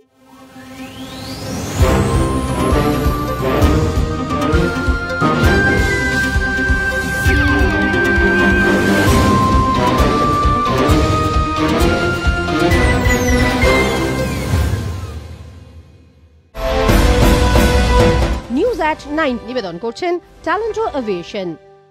News এট 9 নিবেদন করছেন ট্যালেন্টো aviation.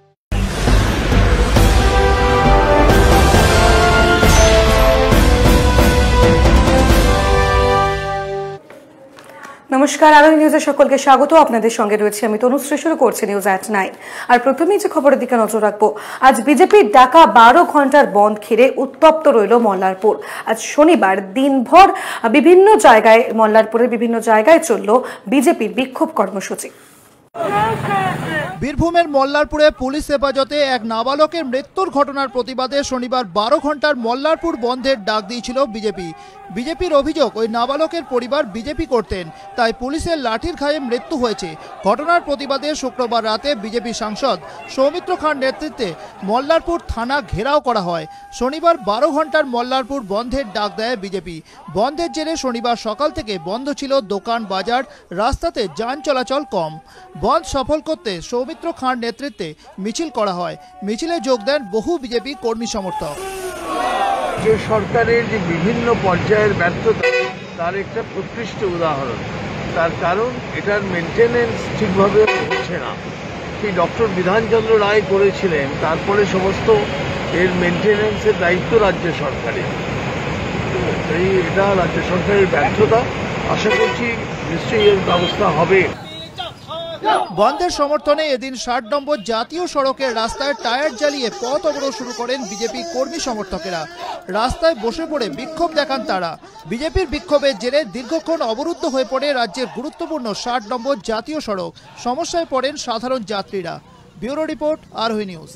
নমস্কার, আরোহী নিউজে সকলকে স্বাগত। আপনাদের সঙ্গে রয়েছে আমি তনুশ্রী। শুরু করছি নিউজ এট 9। আর প্রথমেই যে খবরের দিকে নজর রাখবো, আজ বিজেপির ডাকা 12 ঘন্টার বন্ধ ঘিরে উত্তপ্ত রইল মল্লারপুর। আজ শনিবার দিনভর বিভিন্ন জায়গায়, মল্লারপুরের বিভিন্ন জায়গায় চলল বিজেপির বিক্ষোভ কর্মসূচি। বীরভূমের মল্লারপুরে পুলিশ হেফাজতে এক নাবালকের মৃত্যুর ঘটনার প্রতিবাদে শনিবার 12 ঘন্টার মল্লারপুর বন্ধের ডাক দিয়েছিল বিজেপি। বিজেপির অভিযোগ, ওই নাবালকের পরিবার বিজেপি করতেন, তাই পুলিশের লাঠির ঘায়ে মৃত্যু হয়েছে। ঘটনার প্রতিবাদে শুক্রবার রাতে বিজেপি সাংসদ সৌমিত্র খাঁর নেতৃত্বে মল্লারপুর থানা ঘেরাও করা হয়। শনিবার 12 ঘন্টার মল্লারপুর বন্ধের ডাক দেয় বিজেপি। বন্ধের জেরে শনিবার সকাল থেকে বন্ধ ছিল দোকান বাজার, রাস্তাতে যান চলাচল কম। বন্ধ সফল করতে সৌমিত্র খাঁর নেতৃত্বে মিছিল করা হয়। মিছিলে যোগ দেন বহু বিজেপি কর্মী সমর্থক। যে সরকারের যে বিভিন্ন পর্যায়ের ব্যর্থতা তার একটা প্রকৃষ্ট উদাহরণ। তার কারণ এটার মেনটেনেন্স ঠিকভাবে হচ্ছে না। সেই ডক্টর বিধানচন্দ্র রায় করেছিলেন, তারপরে সমস্ত এর মেনটেনেন্সের দায়িত্ব রাজ্য সরকারের। এটা রাজ্য সরকারের ব্যর্থতা। আশা করছি নিশ্চয়ই এর ব্যবস্থা হবে। বন্ধের সমর্থনে এদিন 60 নম্বর জাতীয় সড়কের রাস্তায় টায়ার জ্বালিয়ে পথ অবরোধ শুরু করেন বিজেপি কর্মী সমর্থকেরা। রাস্তায় বসে পড়ে বিক্ষোভ দেখান তারা। বিজেপির বিক্ষোভের জেরে দীর্ঘক্ষণ অবরুদ্ধ হয়ে পড়ে রাজ্যের গুরুত্বপূর্ণ 60 নম্বর জাতীয় সড়ক। সমস্যায় পড়েন সাধারণ যাত্রীরা। Bureau report, Arohi news.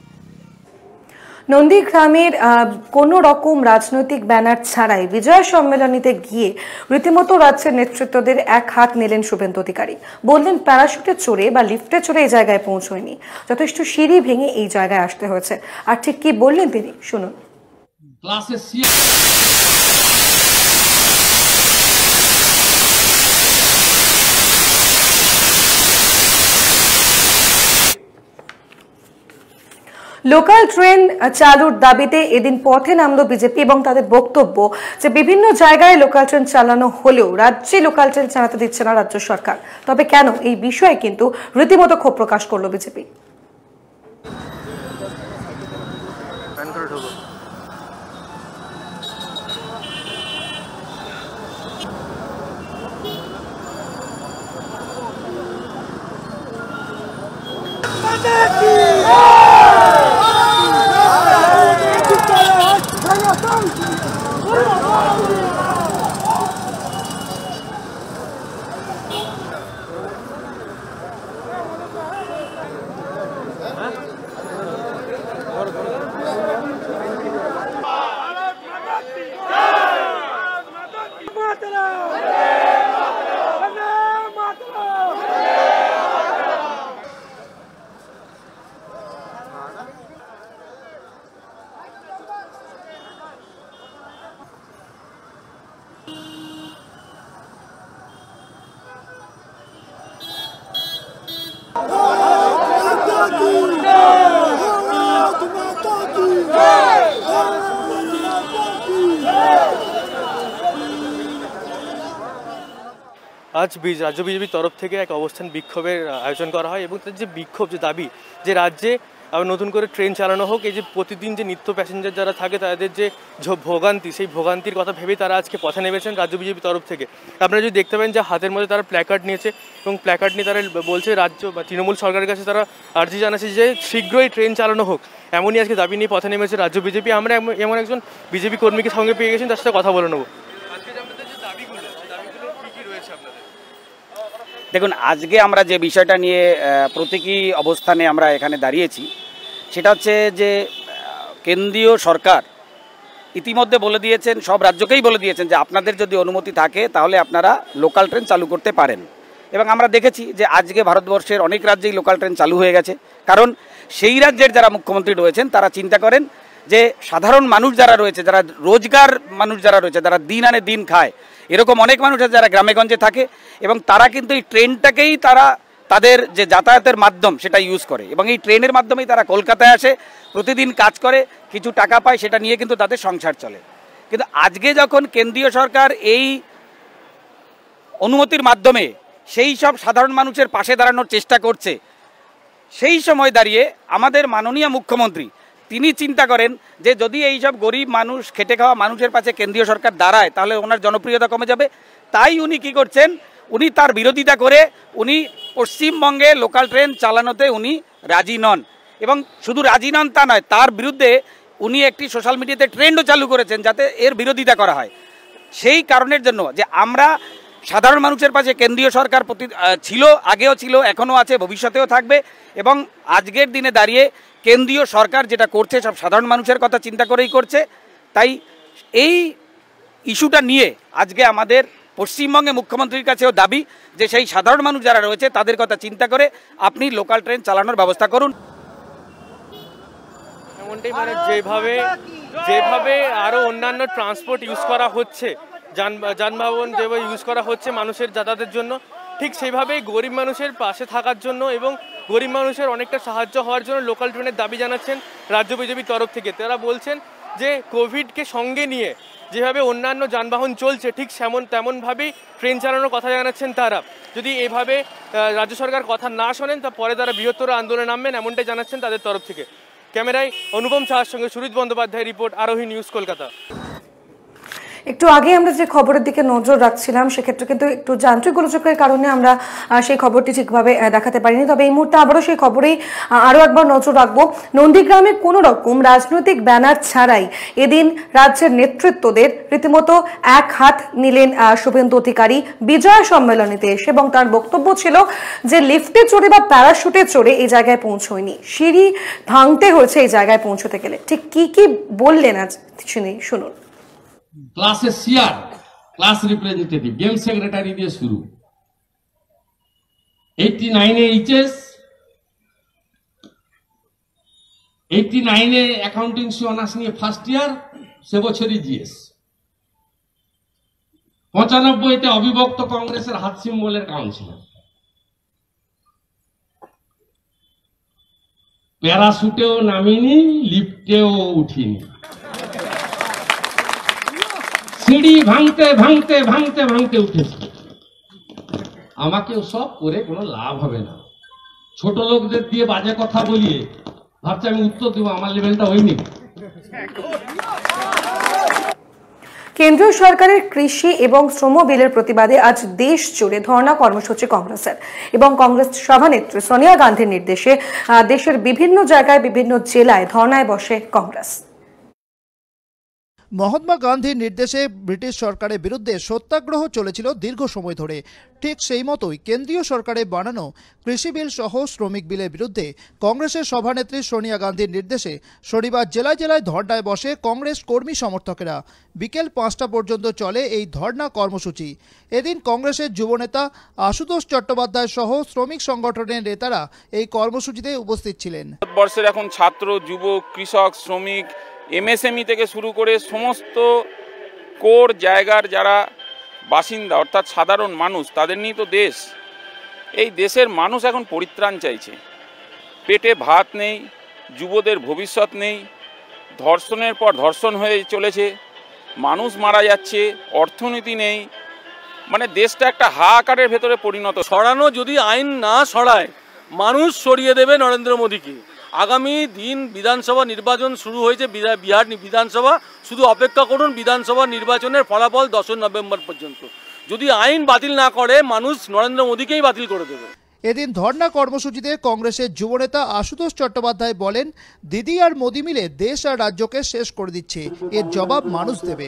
নন্দীগ্রামের কোনো রকম রাজনৈতিক ব্যানার ছাড়াই বিজয় সম্মেলনীতে গিয়ে রীতিমতো রাজ্যের নেতৃত্বদের এক হাত নিলেন শুভেন্দু অধিকারী। বললেন প্যারাশুটে চড়ে বা লিফটে চড়ে এই জায়গায় পৌঁছয়নি, যথেষ্ট সিঁড়ি ভেঙে এই জায়গায় আসতে হয়েছে। আর ঠিক কি বললেন তিনি, শুনুন। লোকাল ট্রেন চালুর দাবিতে এদিন পথে নামলো বিজেপি এবং তাদের বক্তব্য যে বিভিন্ন জায়গায় লোকাল ট্রেন চালানো হলেও রাজ্যে লোকাল ট্রেন চালাতে দিচ্ছে না রাজ্য সরকার। তবে কেন, এই বিষয়ে কিন্তু রীতিমতো ক্ষোভ প্রকাশ করলো বিজেপি। আজ রাজ্য বিজেপির তরফ থেকে এক অবস্থান বিক্ষোভের আয়োজন করা হয় এবং তার যে বিক্ষোভ, যে দাবি, যে রাজ্যে আবার নতুন করে ট্রেন চালানো হোক। এই যে প্রতিদিন যে নিত্য প্যাসেঞ্জার যারা থাকে তাদের যে ভোগান্তি, সেই ভোগান্তির কথা ভেবেই তারা আজকে পথে নেমেছেন রাজ্য বিজেপির তরফ থেকে। আপনারা যদি দেখতে পাবেন যে হাতের মধ্যে তারা প্ল্যাকার্ড নিয়েছে এবং প্ল্যাকার্ড নিয়ে তারা বলছে রাজ্য বা তৃণমূল সরকারের কাছে তারা আর্জি জানাচ্ছে যে শীঘ্রই ট্রেন চালানো হোক। এমনই আজকে দাবি নিয়ে পথে নেমেছে রাজ্য বিজেপি। আমরা এমন একজন বিজেপি কর্মীকে সঙ্গে পেয়ে গেছেন, তার সাথে কথা বলে নেব। দেখুন, আজকে আমরা যে বিষয়টা নিয়ে প্রতীকী অবস্থানে আমরা এখানে দাঁড়িয়েছি, সেটা হচ্ছে যে কেন্দ্রীয় সরকার ইতিমধ্যে বলে দিয়েছেন, সব রাজ্যকেই বলে দিয়েছেন যে আপনাদের যদি অনুমতি থাকে তাহলে আপনারা লোকাল ট্রেন চালু করতে পারেন। এবং আমরা দেখেছি যে আজকে ভারতবর্ষের অনেক রাজ্যেই লোকাল ট্রেন চালু হয়ে গেছে। কারণ সেই রাজ্যের যারা মুখ্যমন্ত্রী রয়েছেন তারা চিন্তা করেন যে সাধারণ মানুষ যারা রয়েছে, যারা রোজগার মানুষ যারা রয়েছে, যারা দিন আনে দিন খায়, এরকম অনেক মানুষ আছে যারা গ্রামেগঞ্জে থাকে এবং তারা কিন্তু এই ট্রেনটাকেই তাদের যে যাতায়াতের মাধ্যম সেটা ইউজ করে এবং এই ট্রেনের মাধ্যমেই তারা কলকাতায় আসে, প্রতিদিন কাজ করে, কিছু টাকা পায়, সেটা নিয়ে কিন্তু তাদের সংসার চলে। কিন্তু আজকে যখন কেন্দ্রীয় সরকার এই অনুমতির মাধ্যমে সেই সব সাধারণ মানুষের পাশে দাঁড়ানোর চেষ্টা করছে, সেই সময় দাঁড়িয়ে আমাদের মাননীয় মুখ্যমন্ত্রী তিনি চিন্তা করেন যে যদি এই সব গরিব মানুষ, খেটে খাওয়া মানুষের পাশে কেন্দ্রীয় সরকার দাঁড়ায় তাহলে ওনার জনপ্রিয়তা কমে যাবে। তাই উনি কি করছেন, উনি তার বিরোধিতা করে উনি পশ্চিমবঙ্গে লোকাল ট্রেন চালানোতে উনি রাজি নন এবং শুধু রাজি নন তা নয়, তার বিরুদ্ধে উনি একটি সোশ্যাল মিডিয়াতে ট্রেন্ডও চালু করেছেন যাতে এর বিরোধিতা করা হয়। সেই কারণের জন্য যে আমরা সাধারণ মানুষের পাশে কেন্দ্রীয় সরকার ছিল, আগেও ছিল, এখনও আছে, ভবিষ্যতেও থাকবে এবং আজকের দিনে দাঁড়িয়ে কেন্দ্রীয় সরকার যেটা করছে সব সাধারণ মানুষের কথা চিন্তা করেই করছে। তাই এই ইস্যুটা নিয়ে আজকে আমাদের পশ্চিমবঙ্গে মুখ্যমন্ত্রীর কাছেও দাবি যে সেই সাধারণ মানুষ যারা রয়েছে তাদের কথা চিন্তা করে আপনি লোকাল ট্রেন চালানোর ব্যবস্থা করুন। এমনটাই মানে যেভাবে আরও অন্যান্য ট্রান্সপোর্ট ইউজ করা হচ্ছে, যানবাহন যেভাবে ইউজ করা হচ্ছে মানুষের যাতায়াতের জন্য, ঠিক সেইভাবেই গরিব মানুষের পাশে থাকার জন্য এবং গরিব মানুষের অনেকটা সাহায্য হওয়ার জন্য লোকাল ট্রেনের দাবি জানাচ্ছেন রাজ্য বিজেপির তরফ থেকে। তারা বলছেন যে কোভিডকে সঙ্গে নিয়ে যেভাবে অন্যান্য যানবাহন চলছে ঠিক তেমনভাবেই ট্রেন চালানোর কথা জানাচ্ছেন তারা। যদি এভাবে রাজ্য সরকার কথা না শোনেন তা পরে তারা বৃহত্তর আন্দোলনে নামবেন, এমনটাই জানাচ্ছেন তাদের তরফ থেকে। ক্যামেরায় অনুপম সাহার সঙ্গে সুরিত বন্দ্যোপাধ্যায় রিপোর্ট, আরোহী নিউজ, কলকাতা। একটু আগে আমরা যে খবরের দিকে নজর রাখছিলাম সেক্ষেত্রে কিন্তু একটু যান্ত্রিক গোলযোগের কারণে আমরা সেই খবরটি ঠিকভাবে দেখাতে পারিনি। তবে এই মুহূর্তে আবারও সেই খবরেই আরও একবার নজর রাখবো। নন্দীগ্রামে কোনো রকম রাজনৈতিক ব্যানার ছাড়াই এদিন রাজ্যের নেতৃত্বদের রীতিমতো এক হাত নিলেন শুভেন্দু অধিকারী বিজয় সম্মেলনীতে এসে, এবং তার বক্তব্য ছিল যে লিফটে চড়ে বা প্যারাশুটে চড়ে এই জায়গায় পৌঁছয়নি, সিঁড়ি ভাঙতে হয়েছে এই জায়গায় পৌঁছতে গেলে। ঠিক কি বললেন আজ শুনুন। ক্লাসের CR, class representative, game secretary দিয়ে শুরু, 89-এ এইচএস, 89-এ অ্যাকাউন্টেন্সি অনার্স নিয়ে ফার্স্ট ইয়ার, সে বছরই জিএস, 95-তে অবিভক্ত কংগ্রেসের হাত সিম্বলের কাউন্সিলর, প্যারাশুটেও নামিনি, লিফটেও উঠিনি, সিঁড়ি ভাঙতে ভাঙতে ভাঙতে ভাঙতে উঠেছে। আমাকেও সব করে কোনো লাভ হবে না, ছোট লোকদের দিয়ে বাজে কথা বলিয়ে ভাবছি আমি উত্তর দেবো, আমার লেভেলটা হয়নি। কেন্দ্রীয় সরকারের কৃষি এবং শ্রম বিলের প্রতিবাদে আজ দেশ জুড়ে ধর্ণা কর্মসূচি কংগ্রেসের, এবং কংগ্রেস সভানেত্রী সোনিয়া গান্ধীর নির্দেশে দেশের বিভিন্ন জায়গায় বিভিন্ন জেলায় ধর্ণায় বসে কংগ্রেস। মহাত্মা গান্ধীর নির্দেশে ব্রিটিশ সরকারের বিরুদ্ধে সত্যাগ্রহ চলেছিল দীর্ঘ সময় ধরে। ঠিক সেই মতোই কেন্দ্রীয় সরকারের বানানো কৃষি বিল সহ শ্রমিক বিলের বিরুদ্ধে কংগ্রেসের সভানেত্রী সোনিয়া গান্ধীর নির্দেশে শনিবার জেলায় জেলায় ধর্নায় বসে কংগ্রেস কর্মী সমর্থকেরা। বিকেল 5টা পর্যন্ত চলে এই ধর্না কর্মসূচি। এদিন কংগ্রেসের যুবনেতা আশুতোষ চট্টোপাধ্যায় সহ শ্রমিক সংগঠনের নেতারা এই কর্মসূচিতে উপস্থিত ছিলেন। ভারতবর্ষের এখন ছাত্র, যুব, কৃষক, শ্রমিক, এমএসএমই থেকে শুরু করে সমস্ত কোর জায়গার যারা বাসিন্দা অর্থাৎ সাধারণ মানুষ, তাদের নিয়ে তো দেশ। এই দেশের মানুষ এখন পরিত্রাণ চাইছে, পেটে ভাত নেই, যুবদের ভবিষ্যৎ নেই, ধর্ষণের পর ধর্ষণ হয়ে চলেছে, মানুষ মারা যাচ্ছে, অর্থনীতি নেই, মানে দেশটা একটা হাহাকারের ভেতরে পরিণত। সরানো যদি আইন না সরায় মানুষ সরিয়ে দেবে নরেন্দ্র মোদীকে। আগামী দিন বিধানসভা নির্বাচন শুরু হয়েছে, বিহার বিধানসভা, শুধু অপেক্ষা করুন বিধানসভা নির্বাচনের ফলাফল 10 নভেম্বর পর্যন্ত। যদি আইন বাতিল না করে মানুষ নরেন্দ্র মোদীকেই বাতিল করে দেবে। এদিন ধর্না কর্মসূচিতে কংগ্রেসের যুবনেতা আশুতোষ চট্টোপাধ্যায় বলেন, দিদি আর মোদী মিলে দেশ আর রাজ্যকে শেষ করে দিচ্ছে, এর জবাব মানুষ দেবে।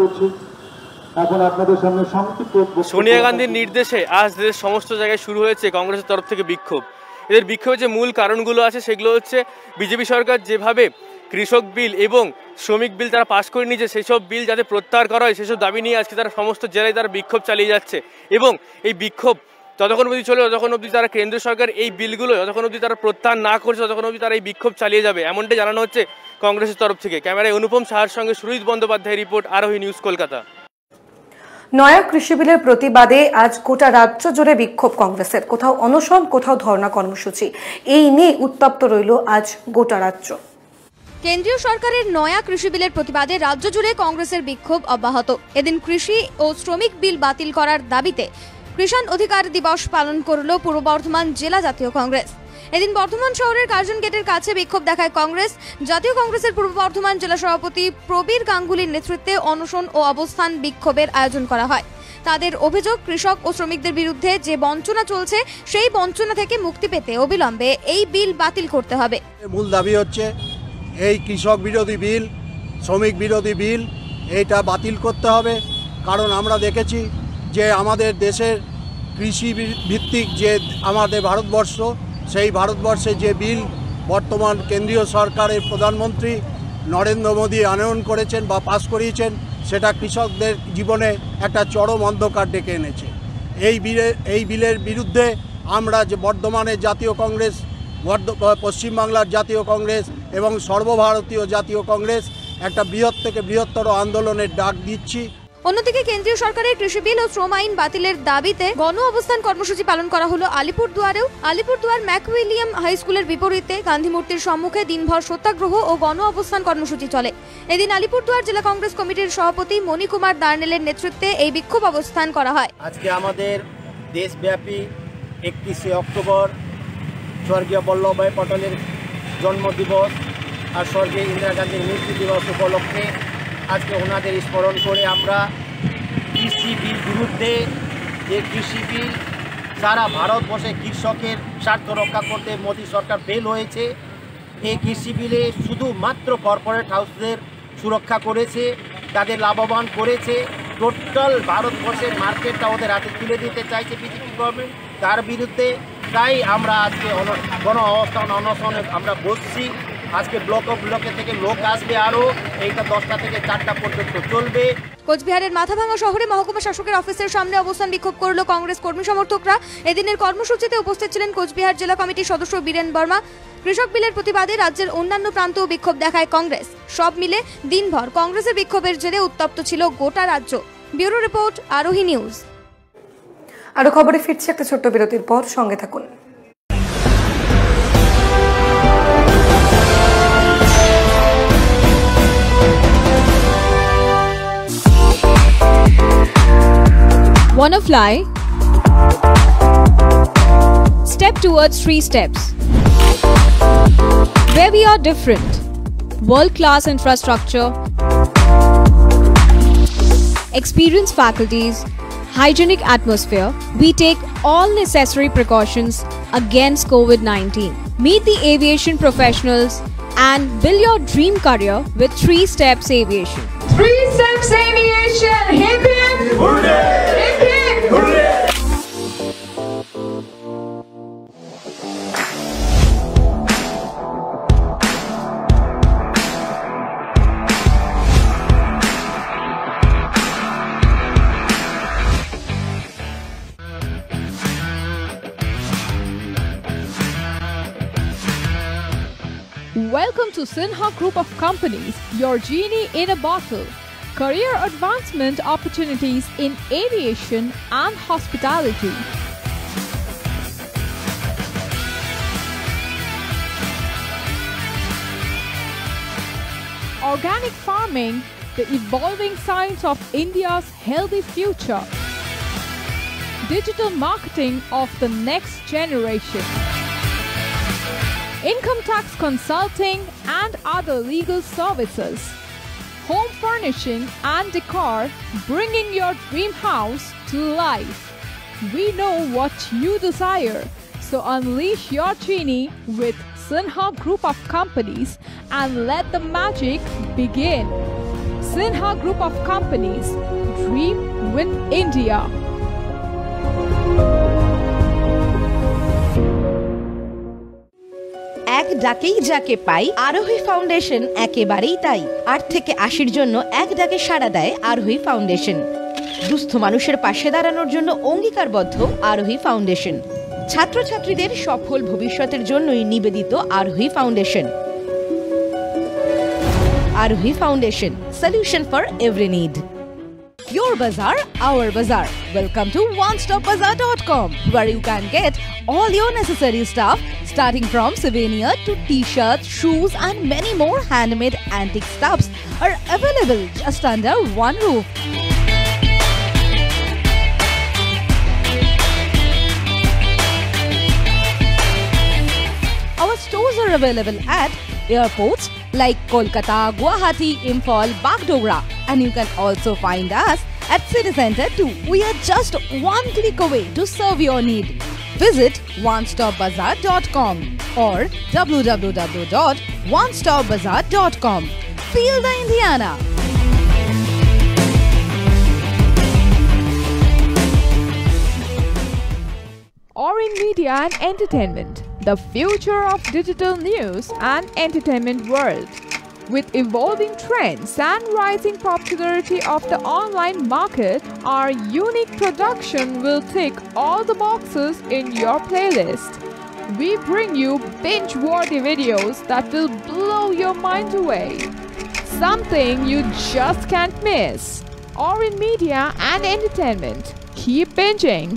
সোনিয়া গান্ধীর নির্দেশে আজ দেশের সমস্ত জায়গায় শুরু হয়েছে কংগ্রেসের তরফ থেকে বিক্ষোভ। এদের বিক্ষোভের যে মূল কারণগুলো আছে সেগুলো হচ্ছে বিজেপি সরকার যেভাবে কৃষক বিল এবং শ্রমিক বিল তারা পাশ করে নিয়েছে, সেসব বিল যাতে প্রত্যাহার করা হয় সেসব দাবি নিয়ে আজকে তারা সমস্ত জেলায় তারা বিক্ষোভ চালিয়ে যাচ্ছে। এবং এই বিক্ষোভ যতক্ষণ অবধি চলে, যতক্ষণ অবধি তারা কেন্দ্রীয় সরকার এই বিলগুলো যতক্ষণ অবধি তারা প্রত্যাহার না করছে ততক্ষণ অবধি তারা এই বিক্ষোভ চালিয়ে যাবে, এমনটাই জানানো হচ্ছে কংগ্রেসের তরফ থেকে। ক্যামেরায় অনুপম সাহার সঙ্গে সুরিত বন্দ্যোপাধ্যায় রিপোর্ট, আরোহী নিউজ, কলকাতা। নয়া কৃষি বিলের প্রতিবাদে আজ গোটা রাজ্য জুড়ে বিক্ষোভ কংগ্রেসের, কোথাও অনশন, কোথাও ধর্ণা কর্মসূচি। এই নিয়ে উত্তপ্ত রইল আজ গোটা রাজ্য। কেন্দ্রীয় সরকারের নয়া কৃষি বিলের প্রতিবাদে রাজ্য জুড়ে কংগ্রেসের বিক্ষোভ অব্যাহত। এদিন কৃষি ও শ্রমিক বিল বাতিল করার দাবিতে কিষাণ অধিকার দিবস পালন করল পূর্ব বর্ধমান জেলা জাতীয় কংগ্রেস। এদিন বর্ধমান শহরের কার্জন গেটের কাছে বিক্ষোভ দেখায় কংগ্রেস। জাতীয় কংগ্রেসের পূর্ব বর্ধমান জেলা সভাপতি প্রবীর গাঙ্গুলির নেতৃত্বে অনশন ও অবস্থান বিক্ষোভের আয়োজন করা হয়। তাদের অভিযোগ, কৃষক ও শ্রমিকদের বিরুদ্ধে যে বঞ্চনা চলছে সেই বঞ্চনা থেকে মুক্তি পেতে অবিলম্বে এই বিল বাতিল করতে হবে। মূল দাবি হচ্ছে এই কৃষক বিরোধী বিল, শ্রমিক বিরোধী বিল, এইটা বাতিল করতে হবে। কারণ আমরা দেখেছি যে আমাদের দেশের কৃষি ভিত্তিক যে আমাদের ভারতবর্ষ, সেই ভারতবর্ষে যে বিল বর্তমান কেন্দ্রীয় সরকারের প্রধানমন্ত্রী নরেন্দ্র মোদী আনয়ন করেছেন বা পাস করিয়েছেন, সেটা কৃষকদের জীবনে একটা চরম অন্ধকার ডেকে এনেছে। এই বিলের বিরুদ্ধে আমরা যে বর্ধমানের জাতীয় কংগ্রেস, পশ্চিমবাংলার জাতীয় কংগ্রেস এবং সর্বভারতীয় জাতীয় কংগ্রেস একটা বৃহৎ থেকে বৃহত্তর আন্দোলনের ডাক দিচ্ছি। অন্যদিকে কেন্দ্রীয় সরকারের কৃষি বিল ও শ্রম আইন বাতিলের দাবিতে গণ অবস্থান কর্মসূচি পালন করা হলো আলিপুরদুয়ারেও। আলিপুরদুয়ার ম্যাকউইলিয়াম হাই স্কুলের বিপরীতে গান্ধী মূর্তির সম্মুখে দিনভর সত্যাগ্রহ ও গণ অবস্থান কর্মসূচি চলে। এদিন আলিপুরদুয়ার জেলা কংগ্রেস কমিটির সভাপতি মণিকুমার দার্নেলের নেতৃত্বে এই বিক্ষোভ অবস্থান করা হয়। আজকে আমাদের দেশব্যাপী 31শে অক্টোবর স্বর্গীয় বল্লভভাই পটেলের জন্মদিবস আর স্বর্গীয় ইন্দিরা গান্ধীর মৃত্যু দিবস উপলক্ষে আজকে ওনাদের স্মরণ করে আমরা কৃষি বিল বিরুদ্ধে, যে কৃষি বিল সারা ভারতবর্ষে কৃষকের স্বার্থ রক্ষা করতে মোদী সরকার বেল হয়েছে, এই কৃষি বিলে শুধুমাত্র কর্পোরেট হাউসদের সুরক্ষা করেছে, তাদের লাভবান করেছে, টোটাল ভারতবর্ষের মার্কেটটা ওদের হাতে তুলে দিতে চাইছে বিজেপি গভর্নমেন্ট। তার বিরুদ্ধে তাই আমরা আজকে গণ অবস্থান অনশনে আমরা বসছি। আজকে ব্লকে থেকে লোক আসবে, আরও এইটা 10টা থেকে 4টা পর্যন্ত চলবে। কোচবিহারের মাথাভাঙা শহরে মহকুমা শাসকের অফিসের সামনে অবস্থান বিক্ষোভ করল কংগ্রেস কর্মী সমর্থকরা। এদিনের কর্মসূচিতে উপস্থিত ছিলেন কোচবিহার জেলা কমিটির সদস্য বীরেন বর্মা। কৃষক বিলের প্রতিবাদে রাজ্যের অন্যান্য প্রান্তেও বিক্ষোভ দেখায় কংগ্রেস। সব মিলে দিনভর কংগ্রেসের বিক্ষোভের জেরে উত্তপ্ত ছিল গোটা রাজ্য। Bureau report, Arohi news. আরো খবরে ফিরছে একটা ছোট্ট বিরতির পর, সঙ্গে থাকুন। Wanna fly? Step towards 3 steps. Where we are different. World-class infrastructure, experienced faculties, hygienic atmosphere, we take all necessary precautions against COVID-19. Meet the aviation professionals and build your dream career with 3 Steps Aviation. 3 Steps Aviation! Hip hip! Hooray! Hip hip! Hooray! Welcome to Sinha Group of Companies, your genie in a bottle. Career advancement opportunities in aviation and hospitality. Organic farming, the evolving science of India's healthy future. Digital marketing of the next generation. Income tax consulting and other legal services. Home furnishing and decor, bringing your dream house to life. We know what you desire, so unleash your genie with Sinha Group of Companies and let the magic begin. Sinha Group of Companies, dream with India. এক ডাকেই যাকে পাই, আরোহী foundation একেবারেই তাই। 8 থেকে 80-র জন্য এক ডাকে সাড়া দেয় আরোহী ফাউন্ডেশন। দুস্থ মানুষের পাশে দাঁড়ানোর জন্য অঙ্গীকারবদ্ধ আরোহী ফাউন্ডেশন। ছাত্রছাত্রীদের সফল ভবিষ্যতের জন্যই নিবেদিত Arohi foundation. Arohi foundation, solution for every need. Your bazaar, our bazaar. Welcome to onestopbazaar.com, where you can get all your necessary stuff starting from souvenir to t-shirts, shoes and many more handmade antique stuffs are available just under one roof. Our stores are available at airports like Kolkata, Guwahati, Imphal, Bagdogra, and you can also find us at City Center too. We are just one click away to serve your need. Visit onestopbazaar.com or www.onestopbazaar.com. Feel the Indiana. Orin Media and Entertainment, the future of digital news and entertainment world. With evolving trends and rising popularity of the online market, our unique production will tick all the boxes in your playlist. We bring you binge-worthy videos that will blow your mind away. Something you just can't miss. Orin Media and Entertainment. Keep binging.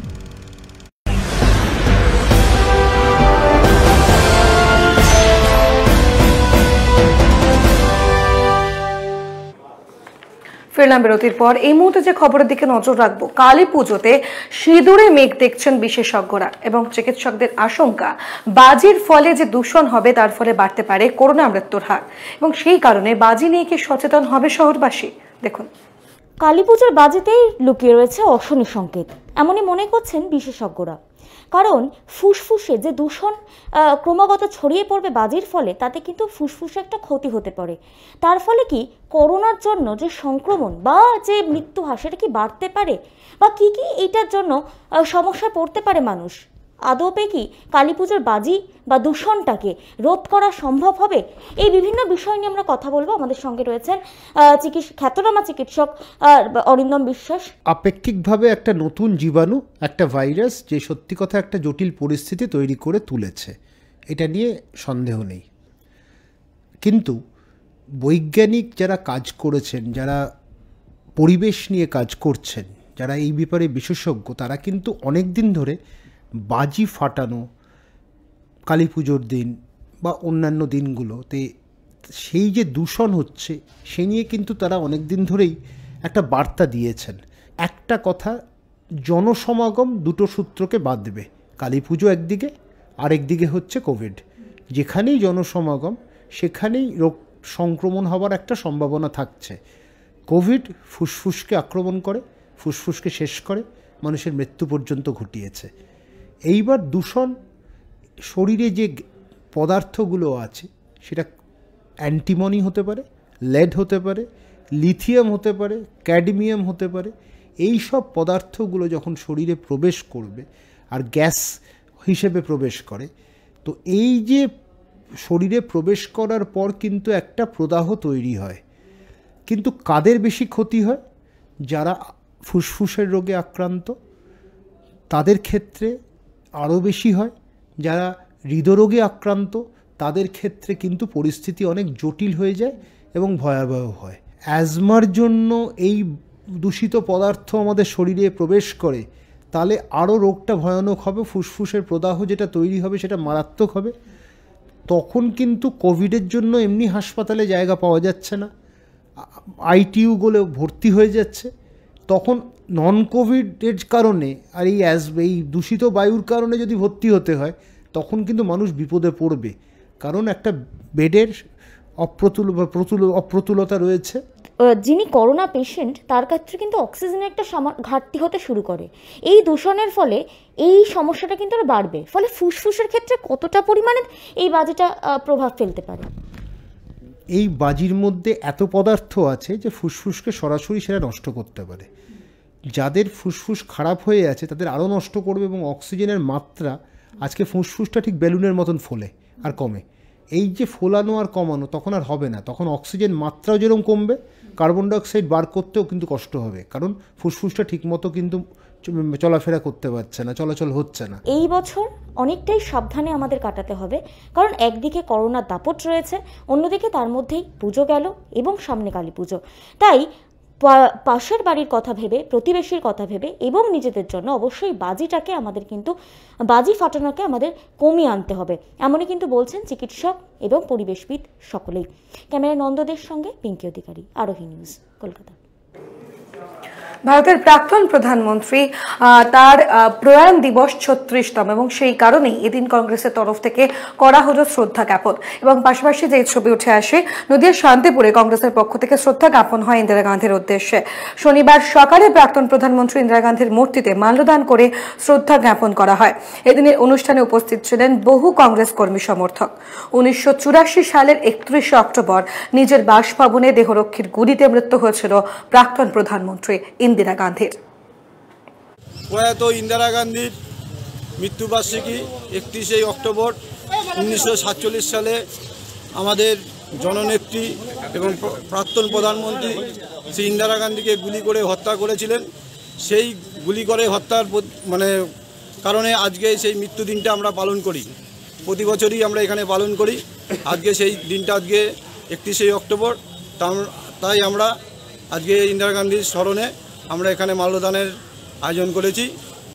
ফিরলাম বিরতির পর। এই মুহূর্তে যে খবরের দিকে নজর রাখবো, কালী পুজোতে সিঁদুরে মেঘ দেখছেন বিশেষজ্ঞরা এবং চিকিৎসকদের আশঙ্কা বাজির ফলে যে দূষণ হবে তার ফলে বাড়তে পারে করোনা মৃত্যুর হার এবং সেই কারণে বাজি নিয়ে কি সচেতন হবে শহরবাসী। দেখুন, কালী পুজোর বাজিতেই লুকিয়ে রয়েছে অশনি সংকেত, এমনই মনে করছেন বিশেষজ্ঞরা। কারণ ফুসফুসে যে দূষণ ক্রমাগত ছড়িয়ে পড়বে বাজির ফলে, তাতে কিন্তু ফুসফুসে একটা ক্ষতি হতে পারে। তার ফলে কি করোনার জন্য যে সংক্রমণ বা যে মৃত্যু হার সেটা কি বাড়তে পারে, বা কি কি এইটার জন্য সমস্যায় পড়তে পারে মানুষ। আদপে কি কালী পুজোর বাজি বা দূষণটাকে রোধ করা সম্ভব হবে? এই বিভিন্ন বিষয় নিয়ে আমরা কথা বলবো। আমাদের সঙ্গে রয়েছেন খ্যাতনামা চিকিৎসক অরিন্দম বিশ্বাস। আপেক্ষিকভাবে একটা নতুন জীবাণু, একটা ভাইরাস, যে সত্যি কথা একটা জটিল পরিস্থিতি তৈরি করে তুলেছে, এটা নিয়ে সন্দেহ নেই। কিন্তু বৈজ্ঞানিক যারা কাজ করেছেন, যারা পরিবেশ নিয়ে কাজ করছেন, যারা এই ব্যাপারে বিশেষজ্ঞ, তারা কিন্তু অনেক দিন ধরে বাজি ফাটানো কালী পুজোর দিন বা অন্যান্য দিনগুলোতে সেই যে দূষণ হচ্ছে সে নিয়ে কিন্তু তারা অনেক দিন ধরেই একটা বার্তা দিয়েছেন। একটা কথা, জনসমাগম দুটো সূত্রকে বাঁধবে। কালী পুজো একদিকে, আরেকদিকে হচ্ছে কোভিড। যেখানেই জনসমাগম সেখানেই রোগ সংক্রমণ হওয়ার একটা সম্ভাবনা থাকছে। কোভিড ফুসফুসকে আক্রমণ করে, ফুসফুসকে শেষ করে, মানুষের মৃত্যু পর্যন্ত ঘটিয়েছে। এইবার দূষণ, শরীরে যে পদার্থগুলো আছে সেটা অ্যান্টিমনি হতে পারে, লেড হতে পারে, লিথিয়াম হতে পারে, ক্যাডমিয়াম হতে পারে। এই সব পদার্থগুলো যখন শরীরে প্রবেশ করবে আর গ্যাস হিসেবে প্রবেশ করে, তো এই যে শরীরে প্রবেশ করার পর কিন্তু একটা প্রদাহ তৈরি হয়। কিন্তু কাদের বেশি ক্ষতি হয়? যারা ফুসফুসের রোগে আক্রান্ত তাদের ক্ষেত্রে আরও বেশি হয়। যারা হৃদরোগে আক্রান্ত তাদের ক্ষেত্রে কিন্তু পরিস্থিতি অনেক জটিল হয়ে যায় এবং ভয়াবহ হয়। অ্যাজমার জন্য এই দূষিত পদার্থ আমাদের শরীরে প্রবেশ করে, তাহলে আরও রোগটা ভয়ানক হবে। ফুসফুসের প্রদাহ যেটা তৈরি হবে সেটা মারাত্মক হবে। তখন কিন্তু কোভিডের জন্য এমনি হাসপাতালে জায়গা পাওয়া যাচ্ছে না, আইটিইউগুলো ভর্তি হয়ে যাচ্ছে। তখন নন কোভিডের কারণে আর এই দূষিত বায়ুর কারণে যদি ভর্তি হতে হয়, তখন কিন্তু মানুষ বিপদে পড়বে। কারণ একটা বেডের অপ্রতুলতা রয়েছে। যিনি করোনা পেশেন্ট তার ক্ষেত্রে কিন্তু অক্সিজেনের একটা ঘাটতি হতে শুরু করে। এই দূষণের ফলে এই সমস্যাটা কিন্তু বাড়বে। ফলে ফুসফুসের ক্ষেত্রে কতটা পরিমাণে এই বাজিটা প্রভাব ফেলতে পারে? এই বাজির মধ্যে এত পদার্থ আছে যে ফুসফুসকে সরাসরি সেটা নষ্ট করতে পারে। যাদের ফুসফুস খারাপ হয়ে আছে তাদের আরও নষ্ট করবে এবং অক্সিজেনের মাত্রা, আজকে ফুসফুসটা ঠিক বেলুনের মতন ফোলে আর কমে। এই যে ফোলানো আর কমানো তখন আর হবে না, তখন অক্সিজেন মাত্রাও যেরকম কমবে, কার্বন ডাইঅক্সাইড বার করতেও কিন্তু কষ্ট হবে। কারণ ফুসফুসটা ঠিকমতো কিন্তু চলাফেরা করতে পারছে না, চলাচল হচ্ছে না। এই বছর অনেকটাই সাবধানে আমাদের কাটাতে হবে, কারণ একদিকে করোনার দাপট রয়েছে, অন্যদিকে তার মধ্যেই পুজো গেল এবং সামনে কালী পুজো। তাই পাশের বাড়ির কথা ভেবে, প্রতিবেশীর কথা ভেবে এবং নিজেদের জন্য অবশ্যই বাজি ফাটানোকে আমাদের কমিয়ে আনতে হবে, এমনই কিন্তু বলছেন চিকিৎসক এবং পরিবেশবিদ সকলেই। ক্যামেরা নন্দদের সঙ্গে পিঙ্কি অধিকারী, আরোহী নিউজ, কলকাতা। ভারতের প্রাক্তন প্রধানমন্ত্রী তার প্রয়াণ দিবস 36তম এবং সেই কারণেই এদিন কংগ্রেসের তরফ থেকে করা হলো শ্রদ্ধা জ্ঞাপন এবং পাশাপাশি যে ছবি উঠে আসে নদিয়ার শান্তিপুরে কংগ্রেসের পক্ষ থেকে শ্রদ্ধা জ্ঞাপন হয় ইন্দিরা গান্ধীর উদ্দেশ্যে। শনিবার সকালে প্রাক্তন প্রধানমন্ত্রী ইন্দিরা গান্ধীর মূর্তিতে মাল্যদান করে শ্রদ্ধা জ্ঞাপন করা হয়। এদিনের অনুষ্ঠানে উপস্থিত ছিলেন বহু কংগ্রেস কর্মী সমর্থক। 1984 সালের 31 অক্টোবর নিজের বাসভবনে দেহরক্ষীর গুলিতে মৃত্যু হয়েছিল প্রাক্তন প্রধানমন্ত্রী ইন্দিরা গান্ধীর। প্রয়াত ইন্দিরা গান্ধীর মৃত্যুবার্ষিকী 31 অক্টোবর 1947 সালে আমাদের জননেত্রী এবং প্রাক্তন প্রধানমন্ত্রী শ্রী ইন্দিরা গান্ধীকে গুলি করে হত্যা করেছিলেন। সেই গুলি করে হত্যার কারণে আজকে সেই মৃত্যুদিনটা আমরা পালন করি, প্রতি বছরই আমরা এখানে পালন করি। আজকে সেই দিনটা আজকে 31 অক্টোবর, তাই আমরা আজকে ইন্দিরা গান্ধীর স্মরণে আমরা এখানে মাল্যদানের আয়োজন করেছি।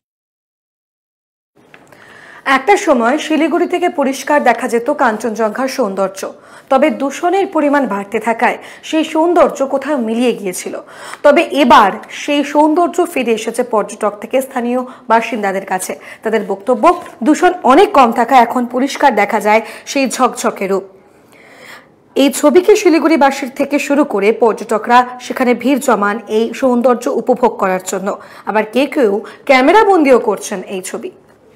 একটা সময় শিলিগুড়ি থেকে পরিষ্কার দেখা যেত কাঞ্চনজঙ্ঘার সৌন্দর্য, তবে দূষণের পরিমাণ বাড়তে থাকায় সেই সৌন্দর্য কোথাও মিলিয়ে গিয়েছিল। তবে এবার সেই সৌন্দর্য ফিরে এসেছে পর্যটক থেকে স্থানীয় বাসিন্দাদের কাছে। তাদের বক্তব্য, দূষণ অনেক কম থাকায় এখন পরিষ্কার দেখা যায় সেই ঝকঝকে রূপ। এই ছবিকে শিলিগুড়িবাসীর থেকে শুরু করে পর্যটকরা সেখানে ভিড় জমান এই সৌন্দর্য উপভোগ করার জন্য। আবার কেউ ক্যামেরা বন্দিও করছেন এই ছবি।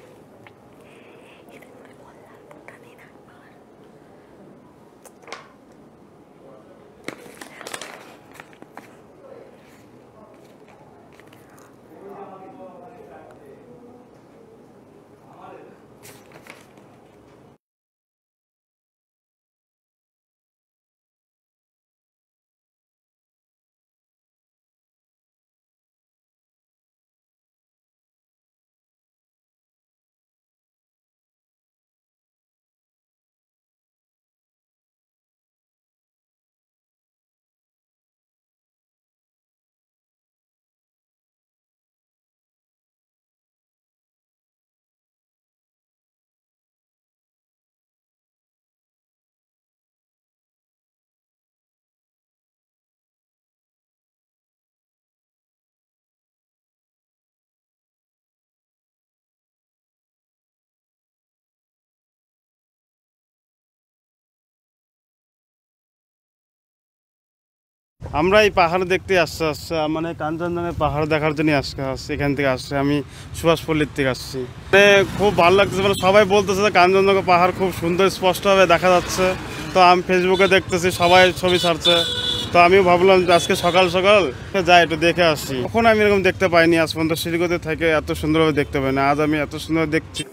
আমরা এই পাহাড় দেখতে আসছি, কাঞ্চনজঙ্ঘা পাহাড় দেখার জন্য আসছি। এখান থেকে আসছি, আমি সুভাষপল্লির থেকে আসছি। খুব ভালো লাগতেছে, সবাই বলতেছে যে কাঞ্চনজঙ্ঘা পাহাড় খুব সুন্দর স্পষ্টভাবে দেখা যাচ্ছে। তো আমি ফেসবুকে দেখতেছি সবাই ছবি ছাড়ছে, তো আমিও ভাবলাম আজকে সকাল সকাল যাই একটু দেখে আসছি। কখনো আমি এরকম দেখতে পাইনি, আজ পর্যন্ত শিলিগুড়িতে থেকে এত সুন্দরভাবে দেখতে পাইনি, আজ আমি এত সুন্দর দেখছি।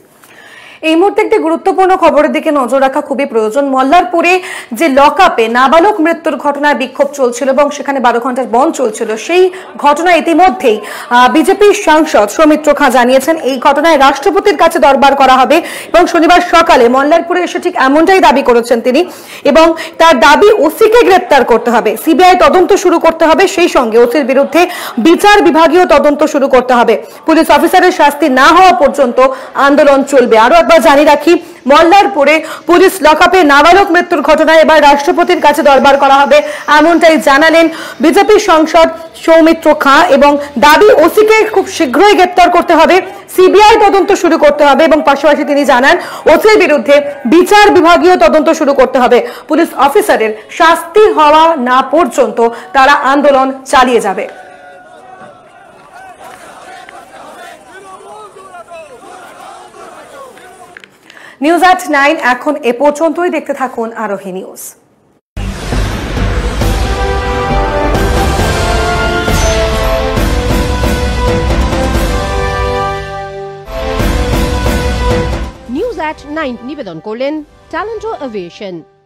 এই মুহূর্তে একটি গুরুত্বপূর্ণ খবরের দিকে নজর রাখা খুবই প্রয়োজন। মল্লারপুরে যে লকআপে নাবালক মৃত্যুর ঘটনায় বিক্ষোভ চলছিল এবং সেখানে 12 ঘন্টার বন্ধ চলছিল, সেই ঘটনা ইতিমধ্যেই বিজেপির সাংসদ সৌমিত্র খাঁ জানিয়েছেন এই ঘটনায় রাষ্ট্রপতির কাছে দরবার করা হবে এবং শনিবার সকালে মল্লারপুরে এসে ঠিক এমনটাই দাবি করেছেন তিনি। এবং তার দাবি ওসিকে গ্রেপ্তার করতে হবে, সিবিআই তদন্ত শুরু করতে হবে, সেই সঙ্গে ওসির বিরুদ্ধে বিচার বিভাগীয় তদন্ত শুরু করতে হবে। পুলিশ অফিসারের শাস্তি না হওয়া পর্যন্ত আন্দোলন চলবে। আরো জানিয়ে রাখি, মল্লারপুরে পুলিশ লকআপে নাবালক মৃত্যুর ঘটনায় এবার রাষ্ট্রপতির কাছে দরবার করা হবে, এমনটাই জানালেন বিজেপি সাংসদ সৌমিত্র খাঁ। এবং দাবি ওসিকে খুব শীঘ্রই গ্রেপ্তার করতে হবে, সিবিআই তদন্ত শুরু করতে হবে এবং পাশাপাশি তিনি জানান ওসির বিরুদ্ধে বিচার বিভাগীয় তদন্ত শুরু করতে হবে। পুলিশ অফিসারের শাস্তি হওয়া না পর্যন্ত তারা আন্দোলন চালিয়ে যাবে। নিউজ এট 9 এখন এ পর্যন্তই। দেখতে থাকুন আরোহী নিউজ। নিউজ এট 9 নিবেদন করলেন ট্যালেন্টো এভিয়েশন।